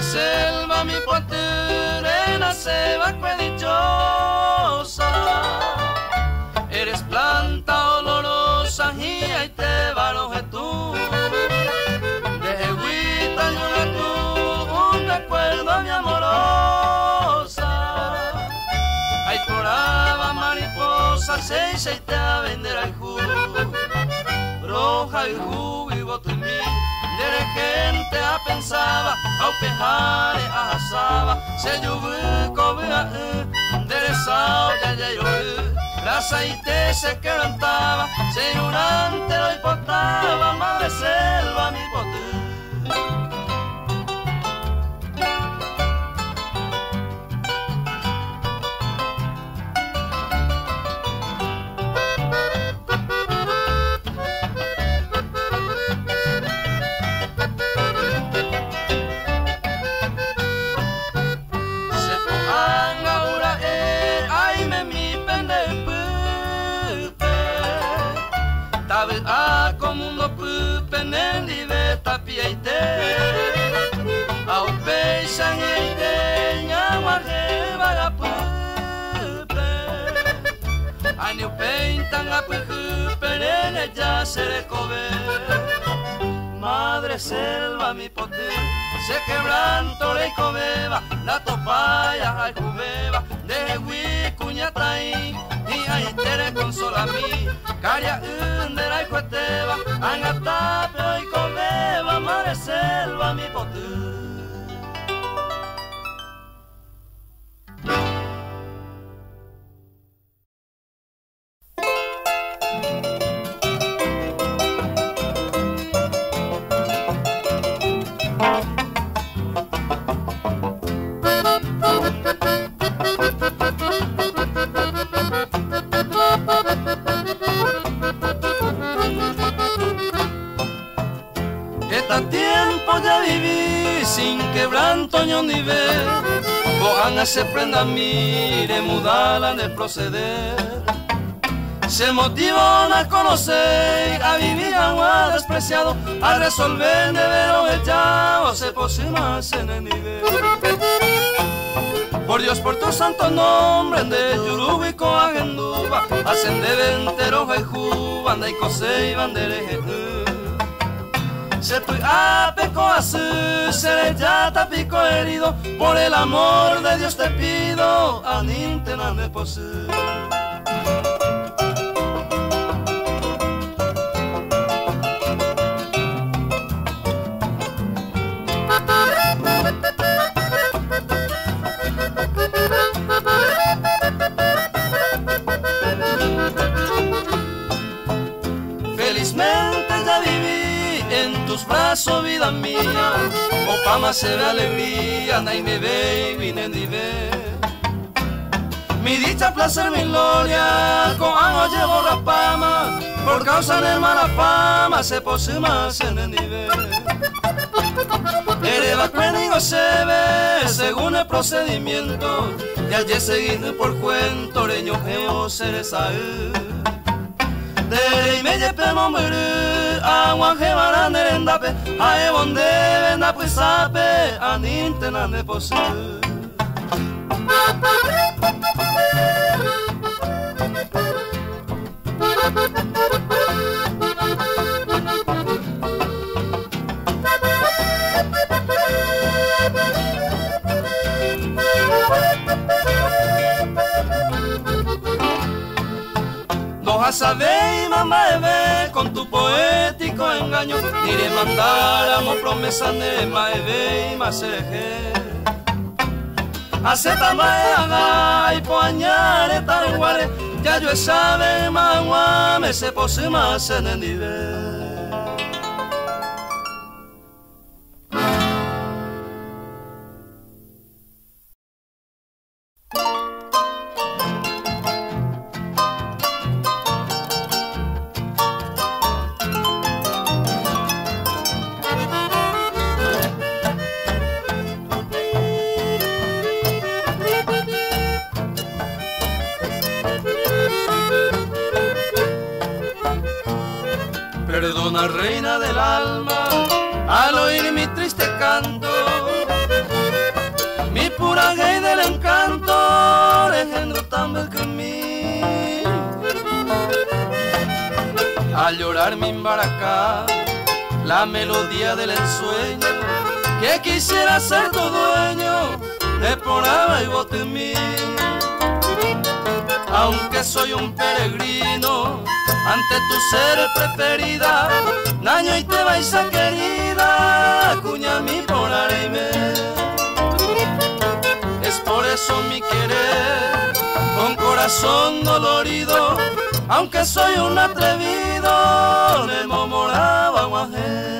selva mi poterena se va que dichosa. Eres planta olorosa y ahí te baroje tú. De Huita y una tú, un recuerdo mi amorosa. Ahí coraba mariposa, seis y te a vender al jugo. Roja y jugo y voto en mí. De gente a pensaba, a pejare a asaba, se lluvió cobra, de sao ya lloró, la aceite se quebrantaba, se ignorante lo importaba, madre selva mi poder. A como un pupe nendi ve tapiaite au peixa ngeite nyawa reba ga pupe ani peintan a pupe nene ya se le cobe. Madre selva mi poder se quebranto le cobeba la topaya al cubeba de huicuñatai y ahí te le consola a mí caria undera y cueteba angata pero y cobeba madre selva mi poder. Sin quebranto ni ver, Boana se prenda mire, mudala de proceder. Se motivan a conocer, a vivir agua despreciado, a resolver de vero echado, se posimas en el nivel. Por Dios, por tu santo nombre, de Yurubi y Coagenduba, hacen de Venteroja y Juba, anda y Cose y Bandereje. Se tu apeco así, seré ya tapico herido, por el amor de Dios te pido, anintena de poseer. Felizmente ya viví en tus brazos, vida mía, Opama se ve alegría, anda y me ve y vine ni ve. Mi dicha, placer, mi gloria, con agua llevo rapama, por causa de mala fama se posee más en el nivel. Ereba digo se ve según el procedimiento, y ayer seguido por cuento, reño geo serezal. De me llepe mombere, agua que varan de endape, a ebonde venda pues sape, a nintena de poseer. No vas a ver, mamá, bebé, con tu poético engaño, ni le mandáramos promesas de maebe y maseje. Aceta maega y poañare targuare, ya yo sabe magua, me se pose más en el nivel. Perdona, reina del alma, al oír mi triste canto, pura gay del encanto, leyendo también que mí. Al llorar mi embaracá, la melodía del ensueño, que quisiera ser tu dueño, de poraba y bote en mí. Aunque soy un peregrino, ante tu ser preferida, daño y te vais a querida, cuña mi porarime. Es por eso mi querer, con corazón dolorido, aunque soy un atrevido, me momoraba guajé.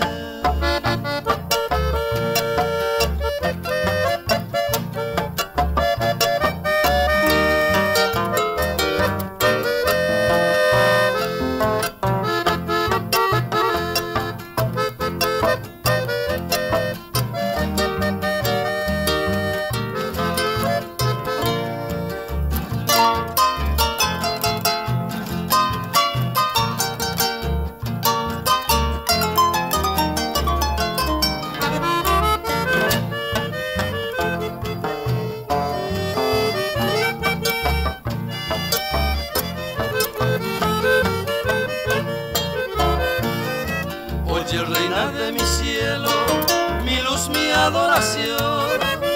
Oye, reina de mi cielo, mi luz, mi adoración,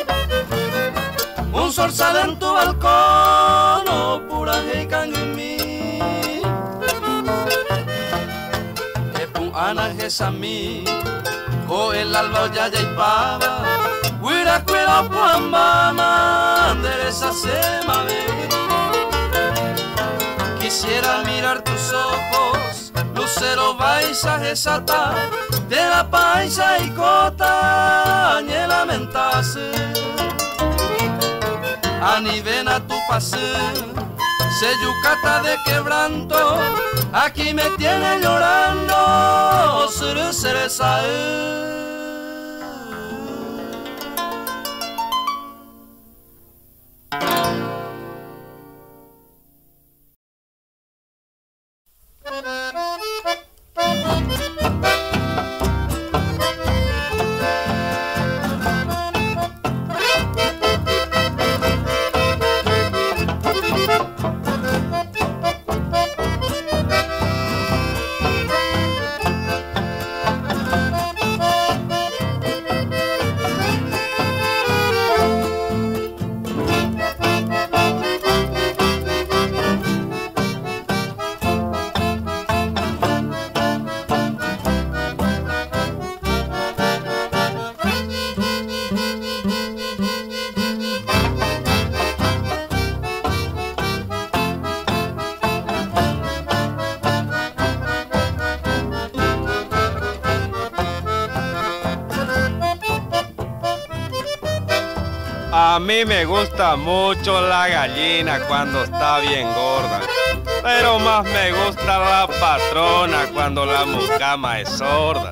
un sol sale en tu balcón, oh pura heikan en mí. Epun ana gesami, o el alba ya y pava, huira cuero puambama, endereza se mame. Quisiera mirar tus ojos, lucero paisaje sata, de la paisa y cota, ni lamentase. Anivena tu pase, se yucata de quebranto, aquí me tiene llorando, suru seresae. A mí me gusta mucho la gallina cuando está bien gorda, pero más me gusta la patrona cuando la mucama es sorda.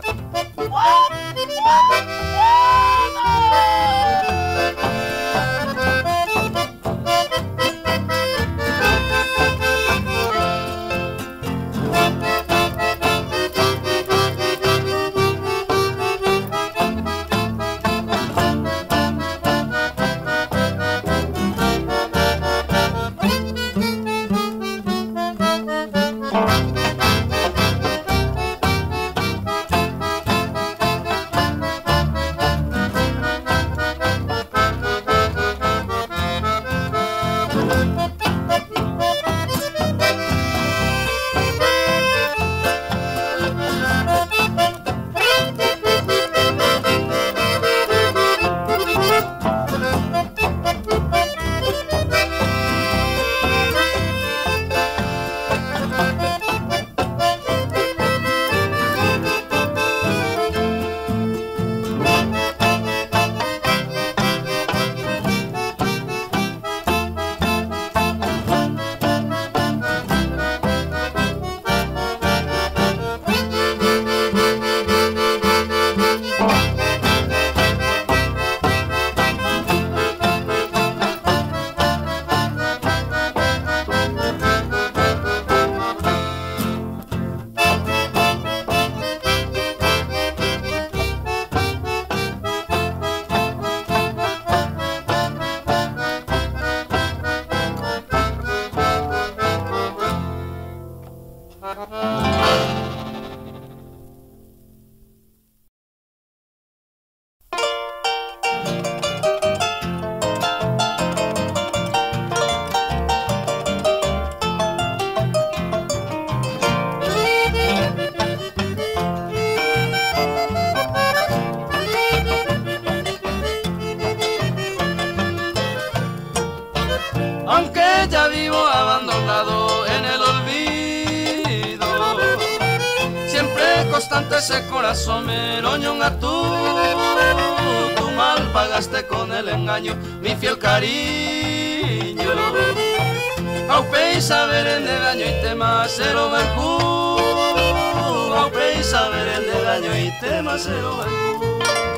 tanto ese corazón me roñonga tú mal pagaste con el engaño mi fiel cariño. Aupe y saber en de daño y tema cero balcú. Aupe y saber en de daño y tema cero balcú.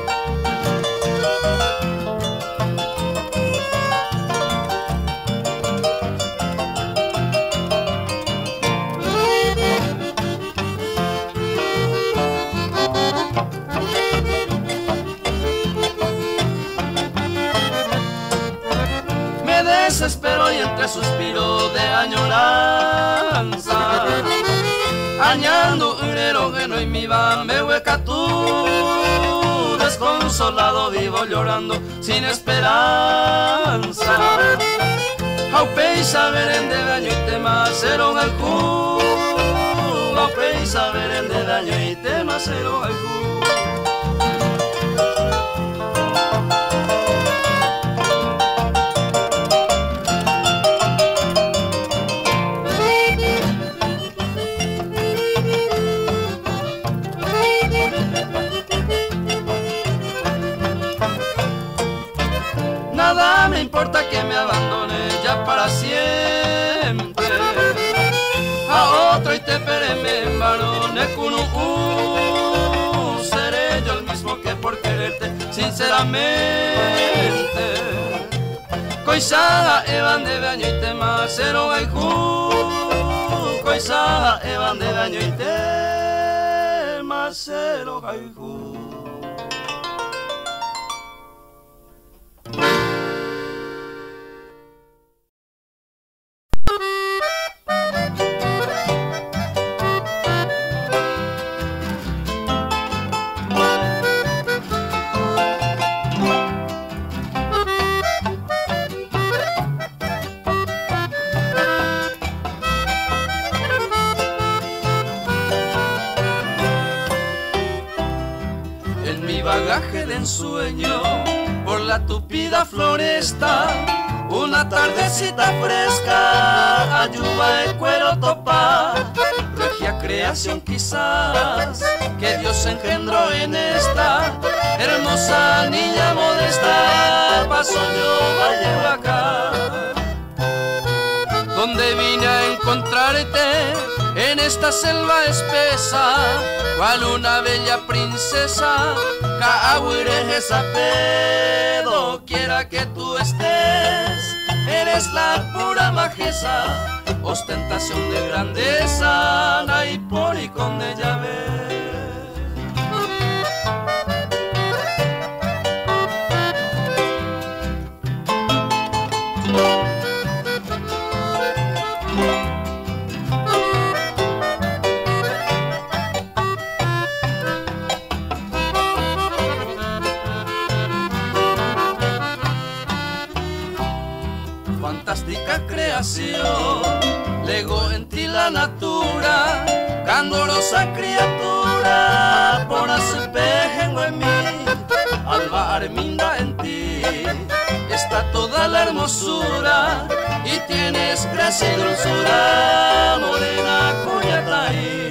Desespero y entre suspiros de añoranza, añando un erógeno y mi me hueca tú. Desconsolado vivo llorando sin esperanza. Aupe y saber en de daño y tema cero galcú. Aupe y saber en de daño y tema cero galcú. Nada me importa que me abandone ya para siempre. A otro y te pereme en varone cunu. Seré yo el mismo que por quererte sinceramente. Coisaga evan de daño y tema cero gaijú. Coisaga evan de daño y tema cero gaijú. Bagaje de ensueño por la tupida floresta, una tardecita fresca, ayuda de cuero topa, regia creación quizás que Dios engendró en esta hermosa niña modesta, paso yo valle acá, donde vine a encontrarte en esta selva espesa, cual una bella princesa, Cahuirejes pedo, quiera que tú estés, eres la pura majeza, ostentación de grandeza, Naipori de llave. Fantástica creación, legó en ti la natura, candorosa criatura, por asepejengo en mí, alba arminda en ti, está toda la hermosura, y tienes gracia y dulzura, morena cuyataí.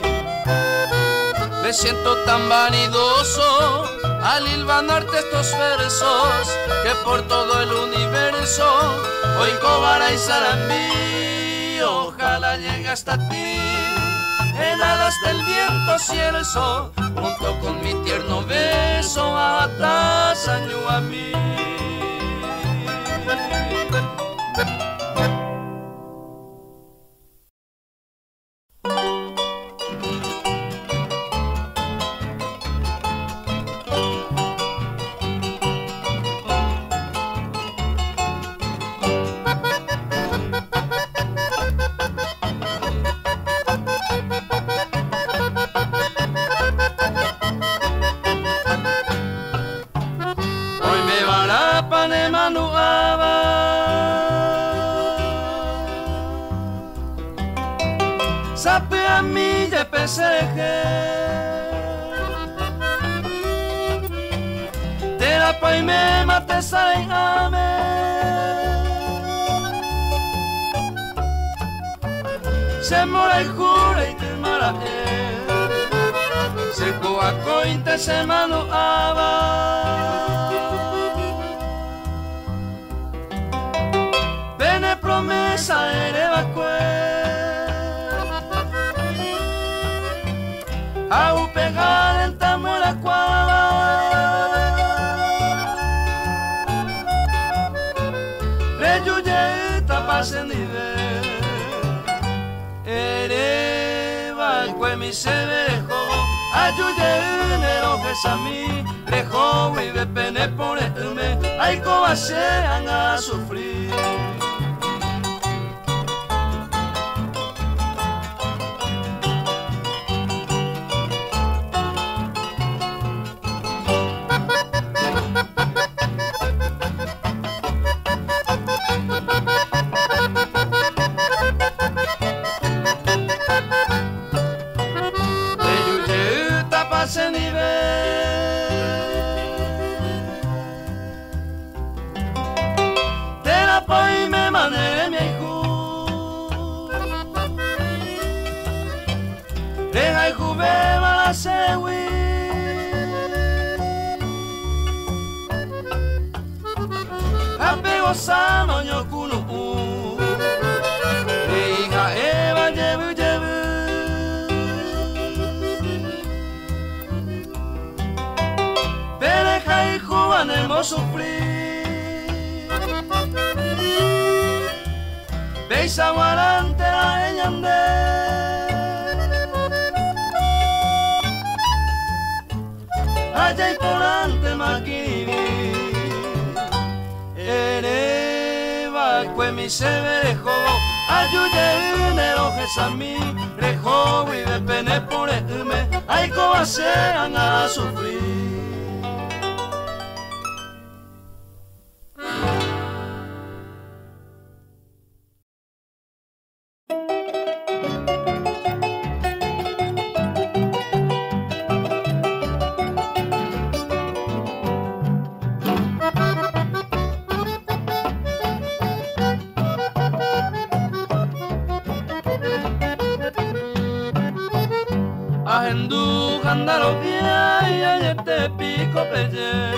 Me siento tan vanidoso al hilvanarte estos versos, que por todo el universo oigo vara y sarambí, ojalá llegue hasta ti, en alas del viento cierzo, junto con mi tierno beso, atasaño a mí. Sape a mí de peseje, te la pa y me mate saingame, se mora y jura y te mara Seco a cointe se manuaba Bene promesa erebacue Au pegar el tamo la cuava Reyuye tapase nivel Erebacue mi se dejó Ayuye nero que sami Lejó y de pene por me Ay coba sean a sufrir Pase nivel Te la poi me manere mi hijo Deja hijo beba la sewi Apego sano nyokunu Hija Eva llevu llevu Juganemos sufrir Veis aguarante la eñande Allá y por ante maquini Erebacue mi se verejó Ayuye nero gesami Rejo y de pene por me Ay coba sean a sufrir Ajendu jandaro via y ayete pico pelle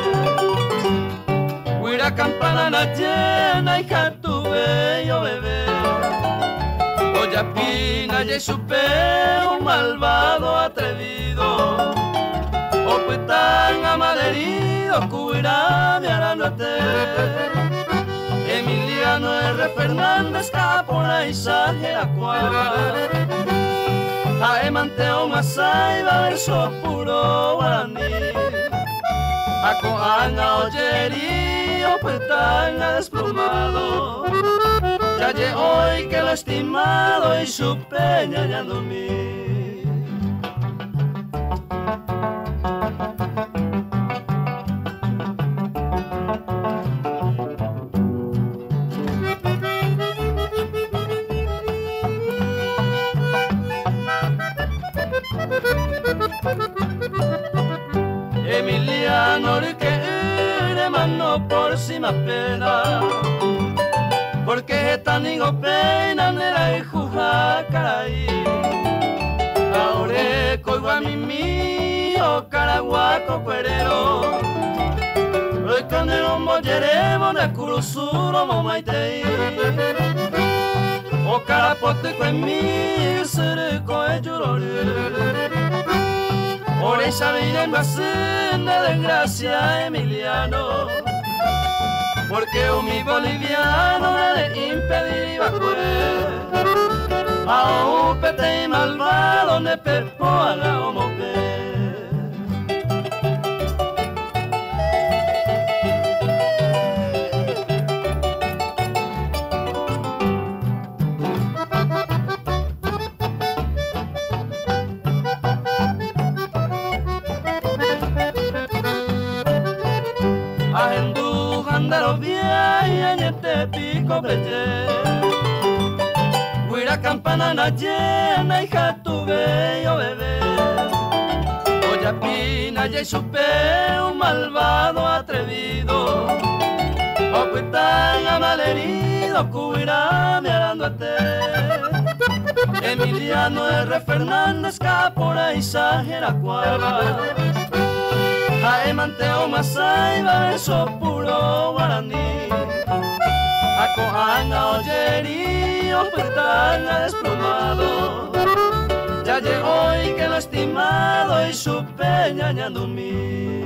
Huira campana na llena y jatu bello bebé Oya pina y supe un malvado atrevido O pues tan amalherido cuira mi aranote Emiliano R. Fernández Capona y Sánchez la cuava Aemanteo Masaiba verso puro guaraní Acoana oyerío petanga desplomado Ya lle hoy que lo estimado y su peña ya dormí Emiliano que mano por si más pena Porque tan hijo pena nera y juja caray Ahora coigo a mi mío caraguaco cuerero El canero molleremo de curusuro momaitei O carapote con mi cerco e llorore Ora esa viremba de desgracia Emiliano Porque un mi boliviano le impediría pues A un pete malvado ne pepo a la homope Ajendu jandaro via y añete pico breche Huira campana na llena y jatu bello bebé Oya pina y supe un malvado atrevido O pues tan amalherido cuira mi arándote Emiliano R. Fernández, Capora y Sajeracuaba, Jaemanteo Masai, Bareso puro guaraní, Acoanga Oyeri, Opetanga desplomado, ya llegó y que lo estimado y su peña ñandumí.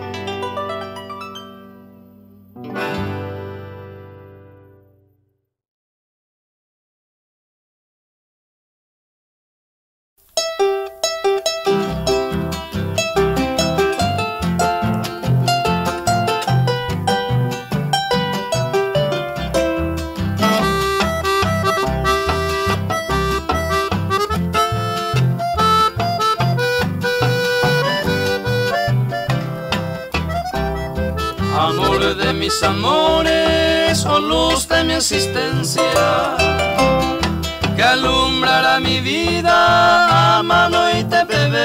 Amor de mis amores, oh luz de mi existencia, que alumbrará mi vida a mano y TPB.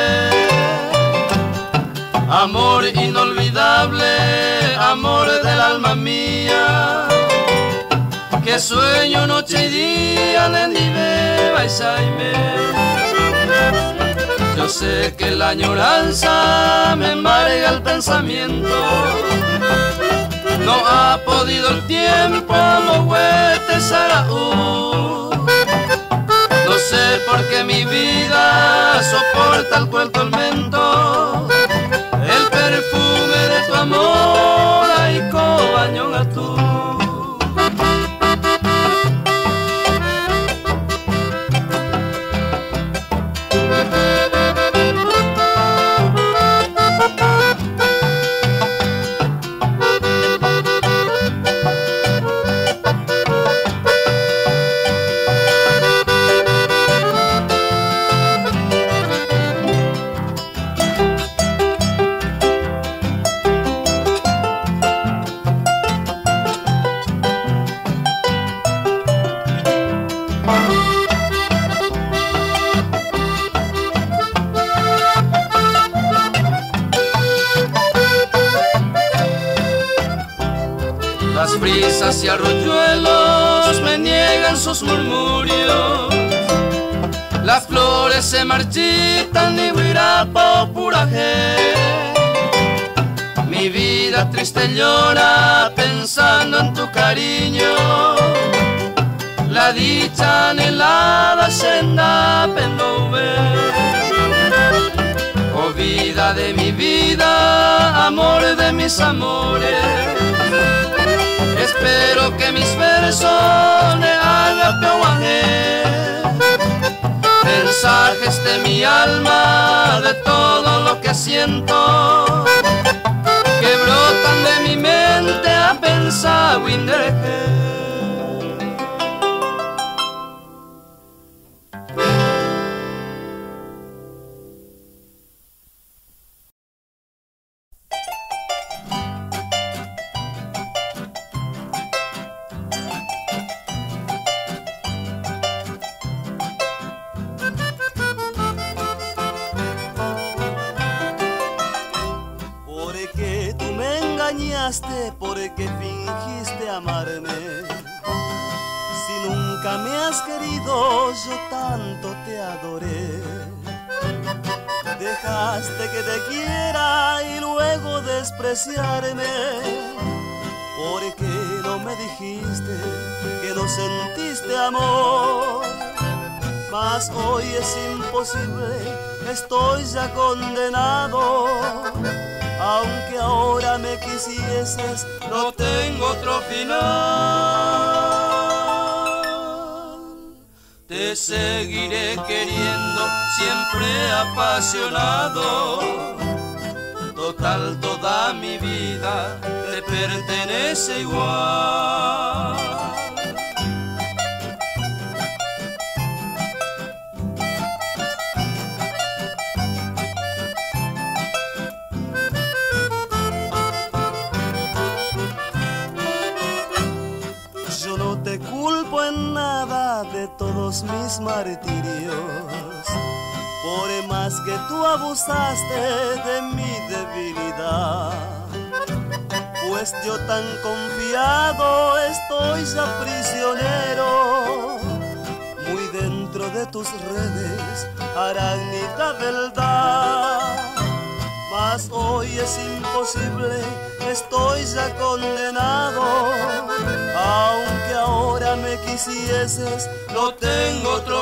Amor inolvidable, amor del alma mía, que sueño noche y día en el Ibeba y Saime. Yo sé que la añoranza me embarga el pensamiento, no ha podido el tiempo moguete Saraú. No sé por qué mi vida soporta el cruel tormento, el perfume de tu amor, ay cobañón a tú. Las brisas y arroyuelos me niegan sus murmurios, las flores se marchitan y huirapo purajé. Mi vida triste llora pensando en tu cariño, la dicha anhelada senda pendoube. Oh vida de mi vida, amor de mis amores, espero que mis versos me hagan pehuajé, mensajes de mi alma, de todo lo que siento, que brotan de mi mente a pensar windereje. Porque fingiste amarme, si nunca me has querido, yo tanto te adoré. Dejaste que te quiera y luego despreciarme, porque no me dijiste que no sentiste amor. Mas hoy es imposible, estoy ya condenado. Aunque ahora me quisieses, no tengo otro final. Te seguiré queriendo, siempre apasionado. Total, toda mi vida te pertenece igual. Culpo en nada de todos mis martirios, por más que tú abusaste de mi debilidad. Pues yo tan confiado estoy ya prisionero, muy dentro dentro de tus redes, arácnida verdad. Mas hoy es imposible, estoy ya condenado. Aunque ahora me quisieses, no tengo otro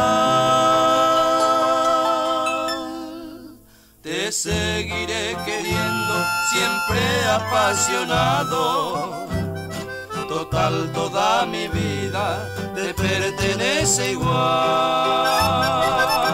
final. Te seguiré queriendo, siempre apasionado. Total, toda mi vida te pertenece igual.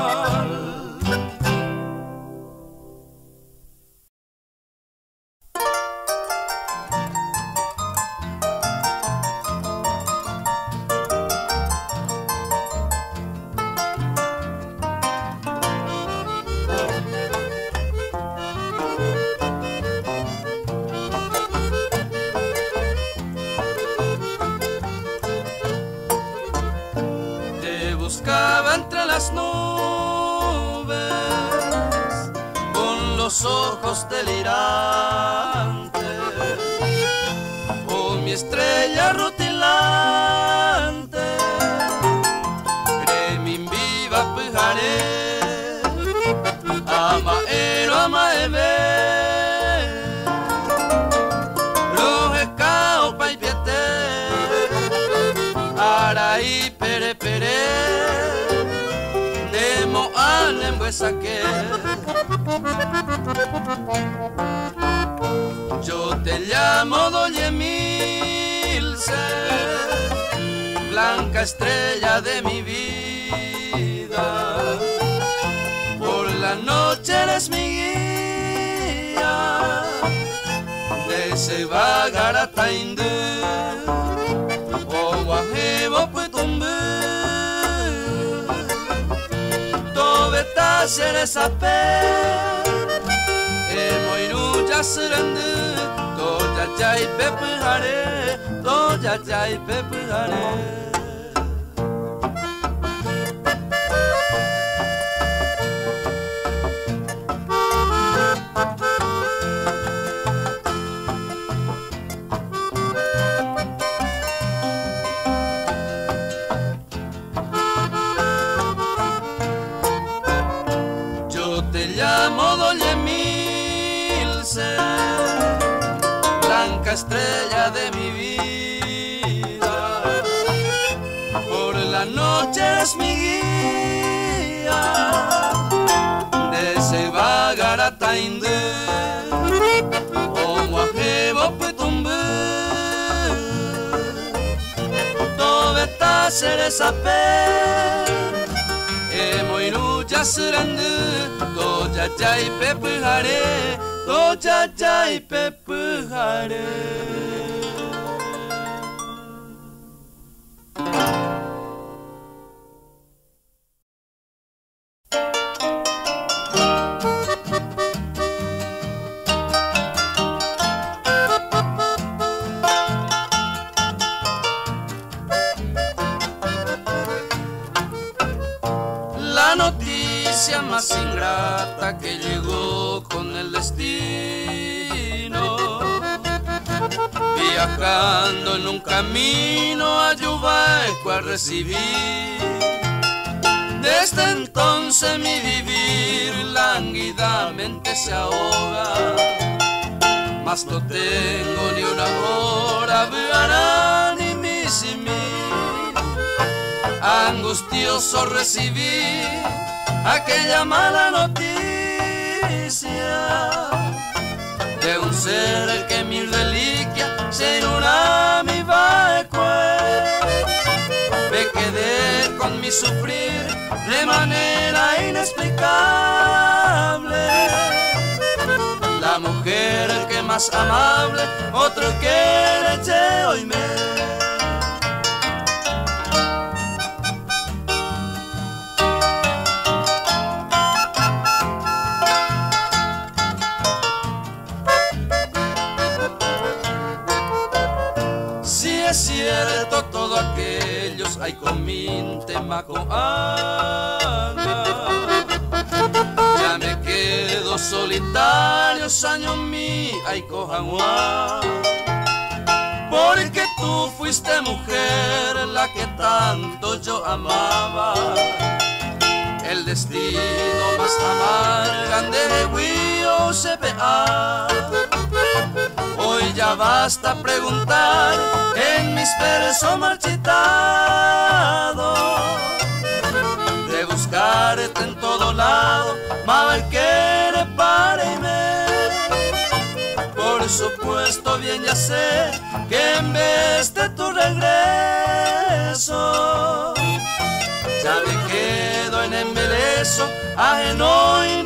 Buscaba entre las nubes con los ojos delirantes, oh mi estrella rutilante, cremin viva pujare, amaero amaebe, rojecao paipiete, araí pere pere. Saqué. Yo te llamo Doña Emilce, blanca estrella de mi vida. Por la noche eres mi guía, de se vagaratainde, o guajebo putumbe. Seresa pe, emoinu jasrende, doja jai pepare, doja jai pepare. Blanca estrella de mi vida, por la noche es mi guía, de se vagaratainde, o guajebo putumbe, tobeta seresa pe, emoinu jasrande, doja jai pepujare. Doja jai pepujare. La noticia más ingrata que llegó con el destino, viajando en un camino a Yubaeco a recibir. Desde entonces mi vivir lánguidamente se ahoga, mas no tengo ni una hora, verá ni mi simil. Angustioso recibí aquella mala noticia de un ser que mi reliquia se inura mi vaecue. Me quedé con mi sufrir de manera inexplicable. La mujer que más amable otro que le eché hoy me. Es cierto todo aquellos hay cominte macoana, ya me quedo solitario saño mi ay cojaguá, porque tú fuiste mujer la que tanto yo amaba. El destino más amargante de Guío se vea. Hoy ya basta preguntar en mis versos marchitados, de buscarte en todo lado, mal que le pare y me. Por supuesto bien ya sé que en vez de tu regreso, ya me quedo en embeleso, ajeno y